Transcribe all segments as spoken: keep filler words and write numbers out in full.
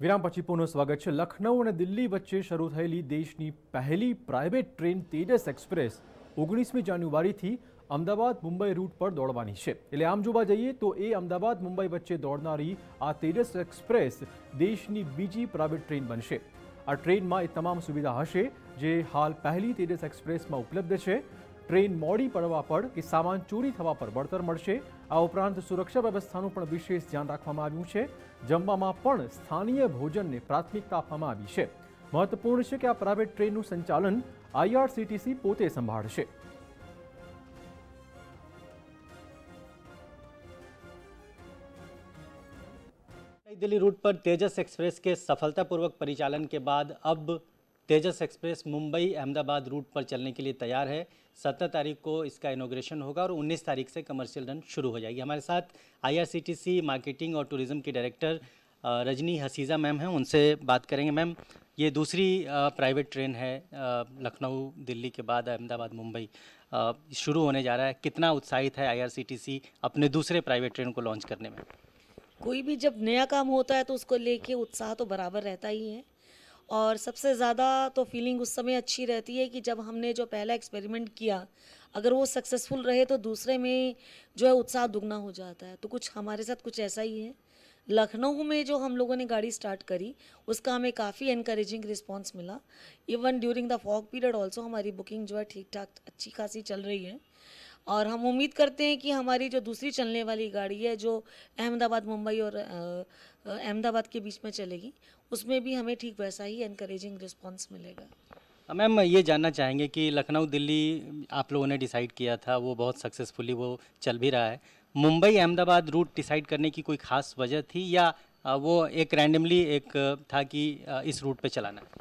વિરામ પછી પુનઃ સ્વાગત છે। લખનઉ અને દિલ્હી વચ્ચે શરૂ થયેલી દેશની પહેલી પ્રાઇવેટ ટ્રેન તેજસ એક્સપ્રેસ ઓગણીસમી જાન્યુઆરીથી અમદાવાદ મુંબઈ રૂટ પર દોડવાની છે। એટલે આમ જોવા જઈએ તો એ અમદાવાદ મુંબઈ વચ્ચે દોડનારી આ તેજસ એક્સપ્રેસ દેશની બીજી પ્રાઇવેટ ટ્રેન બનશે। આ ટ્રેનમાં એ તમામ સુવિધા હશે જે હાલ પહેલી તેજસ એક્સપ્રેસમાં ઉપલબ્ધ છે। ट्रेन मोड़ी पड़वा पर कि सामान चोरी थवा पर वळतर मळशे। आ उपरांत सुरक्षा व्यवस्थानुं पण विशेष ध्यान राखवामां आव्युं छे। जमवामां पण स्थानीय भोजनने प्राथमिकता आपवामां आवी छे। महत्वपूर्ण छे कि आ प्राइवेट ट्रेननुं संचालन आईआरसीटीसी पोते संभाळशे। नई दिल्ली रूट पर तेजस एक्सप्रेस के सफलतापूर्वक परिचालन के बाद अब तेजस एक्सप्रेस मुंबई अहमदाबाद रूट पर चलने के लिए तैयार है। सत्रह तारीख को इसका इनॉग्रेशन होगा और उन्नीस तारीख से कमर्शियल रन शुरू हो जाएगी। हमारे साथ आईआरसीटीसी मार्केटिंग और टूरिज़्म की डायरेक्टर रजनी हसीजा मैम हैं, उनसे बात करेंगे। मैम, ये दूसरी प्राइवेट ट्रेन है लखनऊ दिल्ली के बाद अहमदाबाद मुंबई शुरू होने जा रहा है। कितना उत्साहित है आईआरसीटीसी अपने दूसरे प्राइवेट ट्रेन को लॉन्च करने में? कोई भी जब नया काम होता है तो उसको लेके उत्साह तो बराबर रहता ही है, और सबसे ज़्यादा तो फीलिंग उस समय अच्छी रहती है कि जब हमने जो पहला एक्सपेरिमेंट किया अगर वो सक्सेसफुल रहे तो दूसरे में जो है उत्साह दुगना हो जाता है। तो कुछ हमारे साथ कुछ ऐसा ही है। लखनऊ में जो हम लोगों ने गाड़ी स्टार्ट करी उसका हमें काफ़ी एनकरेजिंग रिस्पांस मिला। Even during the fog period also हमारी बुकिंग जो है ठीक ठाक अच्छी खासी चल रही है, और हम उम्मीद करते हैं कि हमारी जो दूसरी चलने वाली गाड़ी है जो अहमदाबाद मुंबई और अहमदाबाद के बीच में चलेगी उसमें भी हमें ठीक वैसा ही एनकरेजिंग रिस्पांस मिलेगा। मैम, ये जानना चाहेंगे कि लखनऊ दिल्ली आप लोगों ने डिसाइड किया था, वो बहुत सक्सेसफुली वो चल भी रहा है। मुंबई अहमदाबाद रूट डिसाइड करने की कोई ख़ास वजह थी या वो एक रैंडमली एक था कि इस रूट पे चलाना है?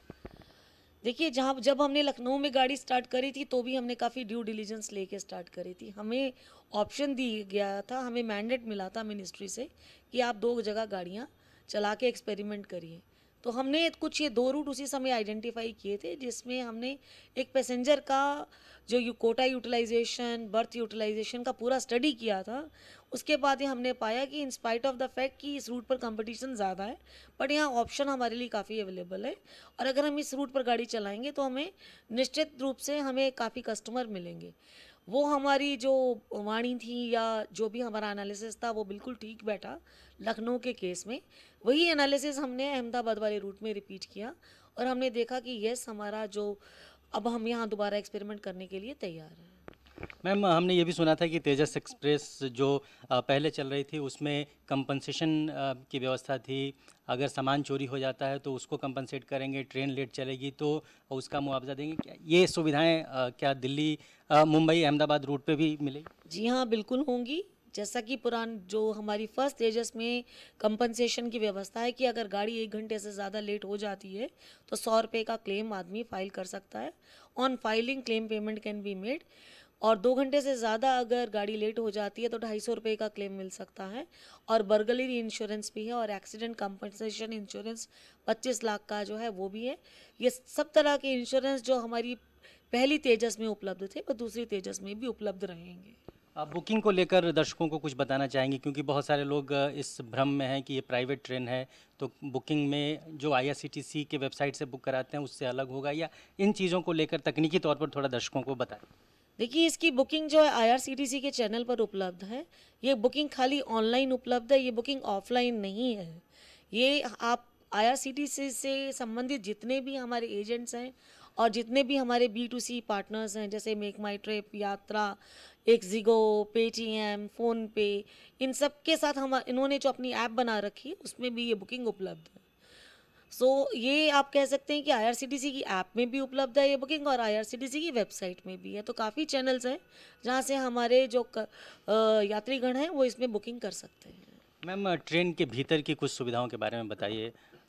देखिए, जहाँ जब हमने लखनऊ में गाड़ी स्टार्ट करी थी तो भी हमने काफ़ी ड्यू डिलीजेंस लेके स्टार्ट करी थी। हमें ऑप्शन दी गया था, हमें मैंडेट मिला था मिनिस्ट्री से कि आप दो जगह गाड़ियाँ चला के एक्सपेरिमेंट करिए। तो हमने कुछ ये दो रूट उसी समय आइडेंटिफाई किए थे जिसमें हमने एक पैसेंजर का जो you quota utilisation, berth utilisation का पूरा स्टडी किया था। उसके बाद ही हमने पाया कि in spite of the fact कि इस रूट पर कंपटीशन ज़्यादा है बट यहाँ ऑप्शन हमारे लिए काफ़ी अवेलेबल है, और अगर हम इस रूट पर गाड़ी चलाएंगे तो हमें निश्चित रूप से हमें काफ़ी कस्टमर मिलेंगे। वो हमारी जो वाणी थी या जो भी हमारा एनालिसिस था वो बिल्कुल ठीक बैठा। लखनऊ के केस में वही एनालिसिस हमने अहमदाबाद वाले रूट में रिपीट किया और हमने देखा कि यस, हमारा जो अब हम यहाँ दोबारा एक्सपेरिमेंट करने के लिए तैयार हैं। मैम, हमने ये भी सुना था कि तेजस एक्सप्रेस जो पहले चल रही थी उसमें कंपनसेशन की व्यवस्था थी। अगर सामान चोरी हो जाता है तो उसको कंपनसेट करेंगे, ट्रेन लेट चलेगी तो उसका मुआवजा देंगे। क्या ये सुविधाएं क्या दिल्ली मुंबई अहमदाबाद रूट पे भी मिलेगी? जी हाँ, बिल्कुल होंगी। जैसा कि पुरान जो हमारी फर्स्ट तेजस में कंपनसेशन की व्यवस्था है कि अगर गाड़ी एक घंटे से ज़्यादा लेट हो जाती है तो सौ रुपये का क्लेम आदमी फाइल कर सकता है। On filing claim payment can be made, और दो घंटे से ज़्यादा अगर गाड़ी लेट हो जाती है तो ढाई सौ रुपये का क्लेम मिल सकता है। और बर्गलरी इंश्योरेंस भी है और एक्सीडेंट कंपनसेशन इंश्योरेंस पच्चीस लाख का जो है वो भी है। ये सब तरह के इंश्योरेंस जो हमारी पहली तेजस में उपलब्ध थे वो दूसरी तेजस में भी उपलब्ध रहेंगे। आप बुकिंग को लेकर दर्शकों को कुछ बताना चाहेंगे, क्योंकि बहुत सारे लोग इस भ्रम में हैं कि ये प्राइवेट ट्रेन है तो बुकिंग में जो आईआरसीटीसी के वेबसाइट से बुक कराते हैं उससे अलग होगा, या इन चीज़ों को लेकर तकनीकी तौर पर थोड़ा दर्शकों को बताएं। देखिए, इसकी बुकिंग जो है आईआरसीटीसी के चैनल पर उपलब्ध है। ये बुकिंग खाली ऑनलाइन उपलब्ध है, ये बुकिंग ऑफलाइन नहीं है। ये आप आईआरसीटीसी से संबंधित जितने भी हमारे एजेंट्स हैं और जितने भी हमारे बी टू सी पार्टनर्स हैं जैसे मेक माई ट्रिप, यात्रा, एक्जिगो, पेटीएम, फ़ोन पे, इन सब के साथ हम इन्होंने जो अपनी ऐप बना रखी है उसमें भी ये बुकिंग उपलब्ध है। सो so, ये आप कह सकते हैं कि आईआरसीटीसी की ऐप में भी उपलब्ध है ये बुकिंग और आईआरसीटीसी की वेबसाइट में भी है। तो काफ़ी चैनल्स हैं जहाँ से हमारे जो यात्रीगण हैं वो इसमें बुकिंग कर सकते हैं। मैम, ट्रेन के भीतर की कुछ सुविधाओं के बारे में बताइए,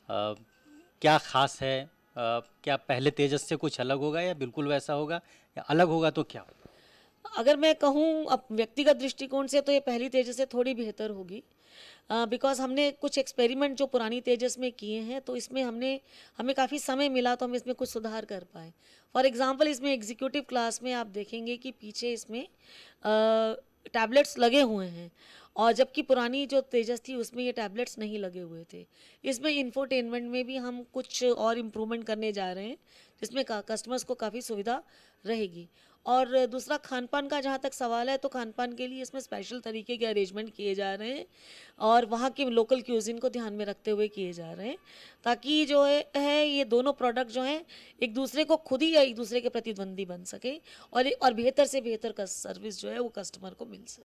क्या ख़ास है? आ, क्या पहले तेजस से कुछ अलग होगा या बिल्कुल वैसा होगा, या अलग होगा तो क्या? अगर मैं कहूँ अब व्यक्तिगत दृष्टिकोण से तो ये पहली तेजस से थोड़ी बेहतर होगी, बिकॉज uh, हमने कुछ एक्सपेरिमेंट जो पुरानी तेजस में किए हैं तो इसमें हमने हमें काफ़ी समय मिला तो हम इसमें कुछ सुधार कर पाए। फॉर एग्जांपल, इसमें एग्जीक्यूटिव क्लास में आप देखेंगे कि पीछे इसमें टैबलेट्स लगे हुए हैं और जबकि पुरानी जो तेजस थी उसमें ये टैबलेट्स नहीं लगे हुए थे। इसमें इंफोटेनमेंट में भी हम कुछ और इम्प्रूवमेंट करने जा रहे हैं, जिसमें कस्टमर्स को काफ़ी सुविधा रहेगी। और दूसरा खान पान का जहाँ तक सवाल है, तो खान पान के लिए इसमें स्पेशल तरीके के अरेंजमेंट किए जा रहे हैं और वहाँ की लोकल क्यूजिन को ध्यान में रखते हुए किए जा रहे हैं, ताकि जो है, है ये दोनों प्रोडक्ट जो हैं एक दूसरे को खुद ही या एक दूसरे के प्रतिद्वंदी बन सके और और बेहतर से बेहतर सर्विस जो है वो कस्टमर को मिल सके।